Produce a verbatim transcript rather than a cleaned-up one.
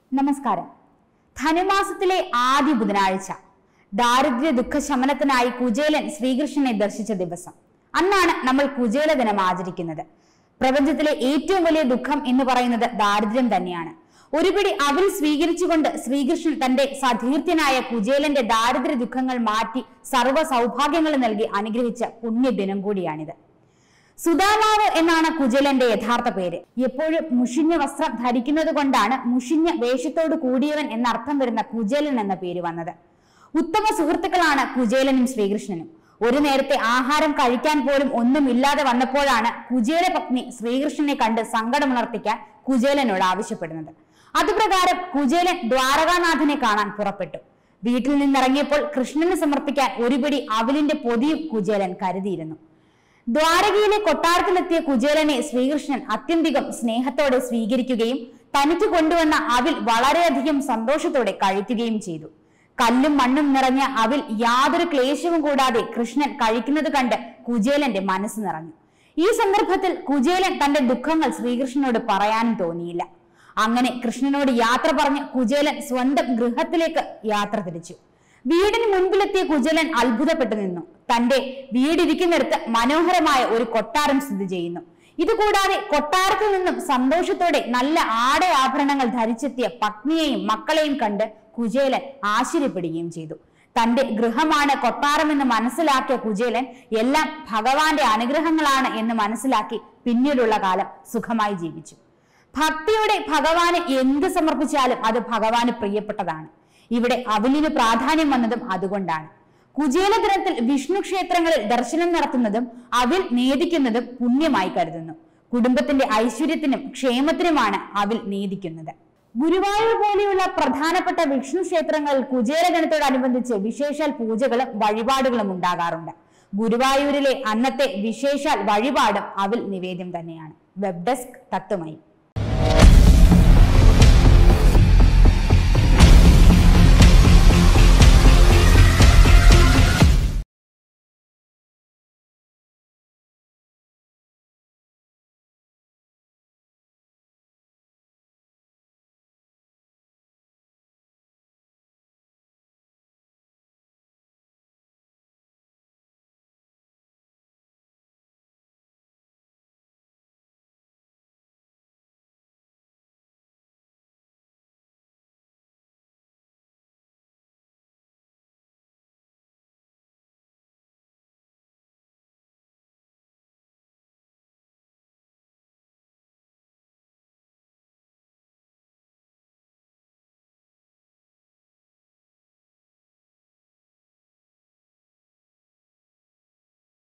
നമസ്കാരം. ധനുമാസത്തിലെ ആദ്യ ബുധനാഴ്ച ദാരിദ്ര്യ ദുഃഖ ശമനത്തിനായി കുചേലൻ ശ്രീകൃഷ്ണനെ ദർശിച്ച ദിവസം. അന്നാണ് നമ്മൾ കുചേല ദിനം ആചരിക്കുന്നത്. പ്രപഞ്ചത്തിലെ ഏറ്റവും വലിയ ദുഃഖം എന്ന് പറയുന്നത് ദാരിദ്ര്യം തന്നെയാണ്. ഒരുപിടി അവിൽ സ്വീകരിച്ചുകൊണ്ട് ശ്രീകൃഷ്ണൻ തന്റെ സതീർത്ഥ്യനായ കുചേലന്റെ ദാരിദ്ര്യ ദുഃഖങ്ങൾ മാറ്റി സർവ്വ സൗഭാഗ്യങ്ങൾ നൽകി അനുഗ്രഹിച്ച പുണ്യദിനം കൂടിയാണിത്. സുദാമാവ് എന്നാണ് കുചേലന്റെ യഥാർത്ഥ പേര്. എപ്പോഴും മുഷിഞ്ഞ വസ്ത്രം ധരിക്കുന്നത് കൊണ്ടാണ് മുഷിഞ്ഞ വേഷത്തോട് കൂടിയവൻ എന്നർത്ഥം വരുന്ന കുചേലൻ എന്ന പേര് വന്നത്. ഉത്തമ സുഹൃത്തുക്കളാണ് കുചേലനും ശ്രീകൃഷ്ണനും. ഒരു നേരത്തെ ആഹാരം കഴിക്കാൻ പോലും ഒന്നുമില്ലാതെ വന്നപ്പോഴാണ് കുചേല പത്നി ശ്രീകൃഷ്ണനെ കണ്ട് സങ്കടമുണർത്തിക്കാൻ കുചേലനോട് ആവശ്യപ്പെടുന്നത്. അതുപ്രകാരം കുചേലൻ ദ്വാരകാനാഥനെ കാണാൻ പുറപ്പെട്ടു. വീട്ടിൽ നിന്നിറങ്ങിയപ്പോൾ കൃഷ്ണന് സമർപ്പിക്കാൻ ഒരുപിടി അവിലിന്റെ പൊതിയും കുചേലൻ കരുതിയിരുന്നു. ദ്വാരകയിലെ കൊട്ടാരത്തിലെത്തിയ കുചേലനെ ശ്രീകൃഷ്ണൻ അത്യന്തികം സ്നേഹത്തോടെ സ്വീകരിക്കുകയും തനിക്ക് കൊണ്ടുവന്ന അവിൽ വളരെയധികം സന്തോഷത്തോടെ കഴിക്കുകയും ചെയ്തു. കല്ലും മണ്ണും നിറഞ്ഞ അവിൽ യാതൊരു ക്ലേശവും കൂടാതെ കൃഷ്ണൻ കഴിക്കുന്നത് കണ്ട് കുചേലന്റെ മനസ്സ് നിറഞ്ഞു. ഈ സന്ദർഭത്തിൽ കുചേലൻ തന്റെ ദുഃഖങ്ങൾ ശ്രീകൃഷ്ണനോട് പറയാനും തോന്നിയില്ല. അങ്ങനെ കൃഷ്ണനോട് യാത്ര പറഞ്ഞ് കുചേലൻ സ്വന്തം ഗൃഹത്തിലേക്ക് യാത്ര തിരിച്ചു. വീടിന് മുൻപിലെത്തിയ കുചേലൻ അത്ഭുതപ്പെട്ടു നിന്നു. തന്റെ വീടിരിക്കുന്നിടത്ത് മനോഹരമായ ഒരു കൊട്ടാരം സ്ഥിതി ചെയ്യുന്നു. ഇതുകൂടാതെ കൊട്ടാരത്തിൽ നിന്നും സന്തോഷത്തോടെ നല്ല ആട ആഭരണങ്ങൾ ധരിച്ചെത്തിയ പത്നിയെയും മക്കളെയും കണ്ട് കുചേലൻ ആശ്ചര്യപ്പെടുകയും ചെയ്തു. തന്റെ ഗൃഹമാണ് കൊട്ടാരമെന്ന് മനസ്സിലാക്കിയ കുചേലൻ എല്ലാം ഭഗവാന്റെ അനുഗ്രഹങ്ങളാണ് എന്ന് മനസ്സിലാക്കി പിന്നീടുള്ള കാലം സുഖമായി ജീവിച്ചു. ഭക്തിയോടെ ഭഗവാന് എന്ത് സമർപ്പിച്ചാലും അത് ഭഗവാന് പ്രിയപ്പെട്ടതാണ്. ഇവിടെ അവിലിന് പ്രാധാന്യം വന്നതും അതുകൊണ്ടാണ്. കുചേല ദിനത്തിൽ വിഷ്ണു ക്ഷേത്രങ്ങളിൽ ദർശനം നടത്തുന്നതും അവിൽ നേദിക്കുന്നതും പുണ്യമായി കരുതുന്നു. കുടുംബത്തിന്റെ ഐശ്വര്യത്തിനും ക്ഷേമത്തിനുമാണ് അവിൽ നേദിക്കുന്നത്. ഗുരുവായൂർ പോലെയുള്ള പ്രധാനപ്പെട്ട വിഷ്ണു ക്ഷേത്രങ്ങളിൽ കുചേല ദിനത്തോടനുബന്ധിച്ച് വിശേഷാൽ പൂജകളും വഴിപാടുകളും ഉണ്ടാകാറുണ്ട്. ഗുരുവായൂരിലെ അന്നത്തെ വിശേഷാൽ വഴിപാടും അവിൽ നിവേദ്യം തന്നെയാണ്. Web desk Tatwamayi.